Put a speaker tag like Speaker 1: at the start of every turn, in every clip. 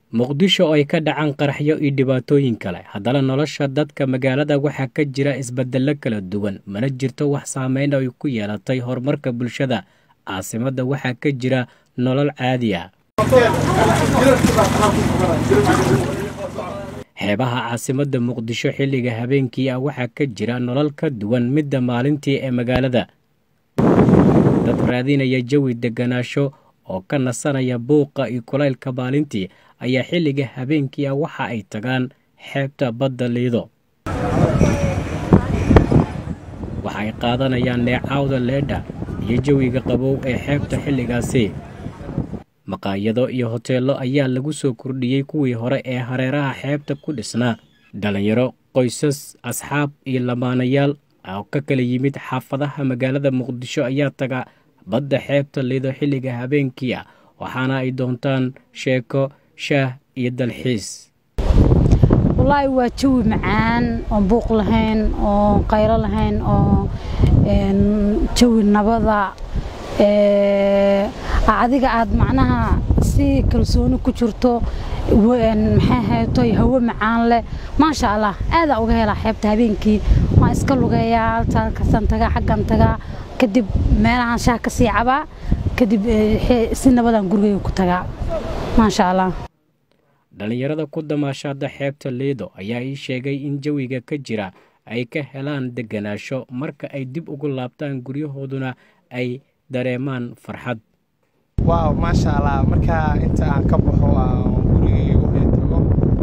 Speaker 1: muqdisho ay ka dhacaan qaraxyo iyo dhibaatooyin kale haddana nolosha dadka magaalada waxaa ka jira isbeddello kala duwan mana jirto wax saameyn ay ku yeelatay horumarka bulshada caasimadda waxaa ka jira nolol caadi ah xeebaha caasimadda muqdisho xilliga habeenkii ah waxaa ka jira nolol ka duwan midda maalintii ee magaalada dad raadinaya jawi deganaansho oo ka nasanaya buuqa iyo kulaylka maalintii ayaa xilliga habeenkii ah waxa ay tagaan xeebta badda Liido waxa ay qaadanayaan neecawda leedha iyo jawiga qabow ee xeebta xilligaasi maqaayado iyo hoteelo ayaa lagu soo kordhiyay kuwii hore ee hareeraha xeebta ku dhisnaa dhalinyaro qoysas asxaab iyo lamaanayaal oo ka kala yimid xaafadaha magaalada muqdisho ayaa taga badda xeebta Liido xilliga habeenkii ah waxaana ay doontaan sheeko shaah iyo dalxiis
Speaker 2: wallahi waa jawi macaan oo buuq lahayn oo qaylo lahayn oo jawi nabada adiga aad macnaha si kalsooni ku jirto maxay hayto hawo macaan leh ma sha Allah aad uga helaa xeebta habeenkii ma iska lugeeyaa halkaan taga xaggan taga kadib meelahan shaah ka sii caba kadib si nabadan guriga ku taga ma sha Allah
Speaker 1: dhalinyarada ku damaashada xeebta Liido ayaa ii sheegay in jawiga ka jira ay ka helaan deganaansho marka ay dib ugu laabtaan guryahooduna ay dareemaan farxad
Speaker 3: waaw ma sha Allah marka inta aan ka baxo gurigayga u tago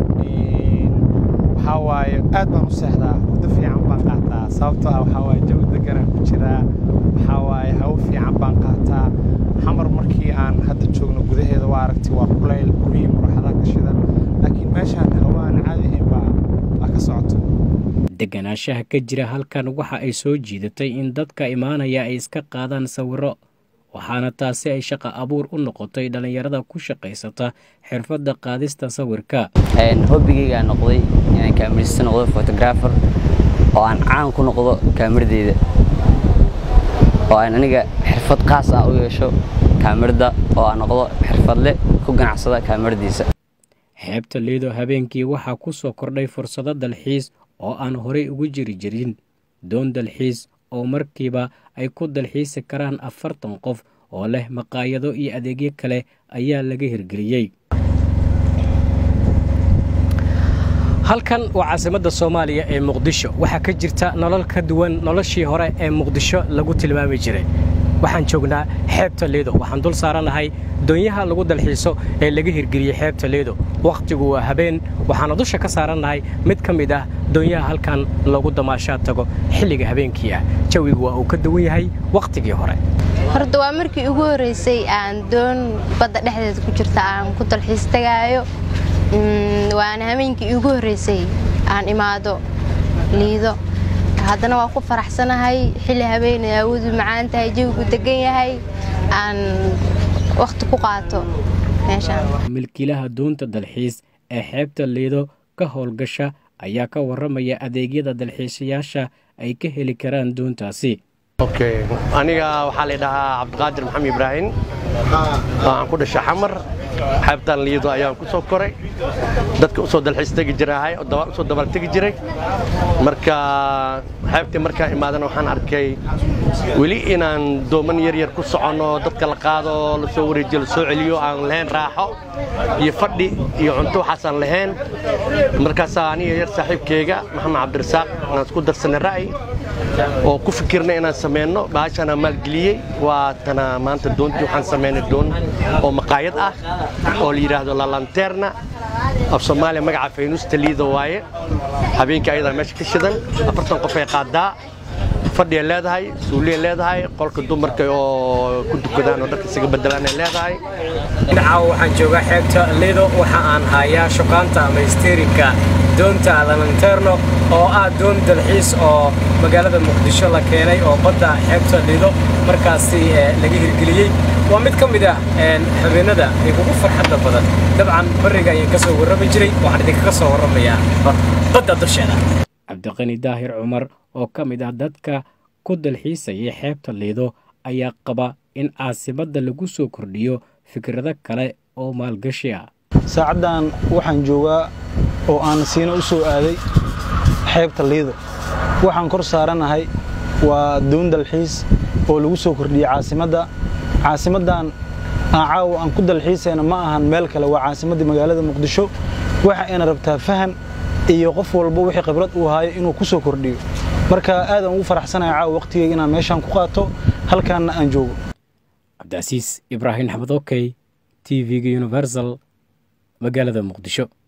Speaker 3: waxa waaye aad baan u seexdaa wada fiican baan qaataa sababtoo ah waxa waaye jawi deganaan ku jira waxa waaye hawo fiican baan qaataa xamar markii aan hadda joogno gudaheeda waa aragti waa kulayl guriga muraxada ka shidan laakiin meeshaan hawaan caadi ah baa ka socoto
Speaker 1: deganaanshaha ka jira halkan waxa ay soo jiidatay in dadka imaanaya ay iska qaadaan sawirro waxaana taasi ay shaqo abuur u noqotay dhalinyarada ku shaqaysata xirfadda qaadista sawirka
Speaker 4: hobbigayga noqday inaan kaamirista noqdo photographer oo aan caan ku noqdo kaamiradeyda oo aan aniga xirfad qaas ah u yeesho kaamirada oo aan noqdo xirfadle ku ganacsada kaamiradiisa
Speaker 1: xeebta Liido habeenkii waxaa ku soo kordhay fursado dalxiis oo aan horey ugu jirin doon dalxiis oo markiiba ay ku dalxiisi karaan 40 qof oo leh maqaayado iyo adeegyo kale ayaa laga hirgeliyay halkan waa caasimadda Soomaaliya ee Muqdisho waxa ka jirta nolol ka duwan noloshii hore ee Muqdisho lagu tilmaami jiray waxaan joognaa xeebta Liido waxaan dul saaranahay doonyaha lagu dalxiiso ee laga hirgeliyay xeebta Liido waqtigu waa habeen waxaan dusha ka saaranahay mid ka mid ah doonyaha halkan lagu damaashaad tago xilliga habeenkii ah jawigu waa uu ka duwan yahay waqtigii hore
Speaker 5: horta waa markii ugu horeysay aan doon badda dhexdeeda ku jirta aan ku dalxiis tagaayo waana habeenkii ugu horeysay aan imaado Liido haddana waa ku faraxsanahay xilli habeen awood macaan tahay jawigu degan yahay aan waqti ku qaato meeshaan
Speaker 1: milkiilaha doonta dalxiis ee xeebta Liido ka howlgasha ayaa ka waramaya adeegyada dalxiisayaasha ay ka heli karaan doontaasi
Speaker 3: aniga waxaa la dhahaa Cabdiqaadir Maxamed Ibrahim aan ku dhashay xamar xeebtan Liido ayaan ku soo koray dadka u soo dalxiis tagi jiray oo soo dabar tagi jiray marka xeebta marka imaadana waxaan arkay wali inaan dooman yar ku socono dadka la qaado la soo wareejiyo la soo celiyo aan lahayn raaxo iyo fadhi iyo cunto waxaan lahayn markaas aniga yar saaxiibkeyga Maxamed Cabdirasaaq aan isku darsanay ra'yi oo ku fikirnay inaan sameeyno baashana maalgeliyay waa tana maanta doontii waxaan sameeynay doon oo maqaayad ah oo la yiraahdo La Lanterna af Soomaaliya magaca Faynuusta Liido waaye habeenkii ayada meesha ka shidan 40 qof ay qaadaa fadhi leedahay suuliye leedahay qolka dumarka oo ku dukadaan oo dadka isaga bedelaan leedahay
Speaker 1: dhinaca waxaan joogaa xeebta Liido waxa aan hayaa shaqaanta ama isteerinka doonta La Lanterna oo ah doon dalxiis oo magaalada Muqdisho la keenay oo badda xeebta Liido markaasi laga hirgeliyay waa mid ka mid ah habeenada ugu farxadda badan dabcan bariga ayaan ka soo warrami jiray waxaan idinka soo warramayaa badda dusheeda Cabdiqani Daahir Cumar oo ka mid ah dadka ku dalxiisay xeebta Liido ayaa qaba in caasimadda lagu soo kordhiyo fikrado kale oo maalgashi ah
Speaker 6: saacadan waxaan joogaa oo aan siina u soo aaday xeebta Liido waxaan kor saaranahay waa doon dalxiis oo lagu soo kordhiyay caasimadan caaw aan ku dalxiisayna ma ahan meel kale waa caasimadda magaalada Muqdisho waxa ayna rabtaa fahan iyo qof walba wixii khibrad uu hayo inuu ku soo kordhiyo marka aad aan ugu faraxsanahay caaw waqtigeega inaan meeshan ku qaato halkaan aan joogo
Speaker 1: Cabdicasiis Ibrahim Axmed Okay TV Universal magaalada Muqdisho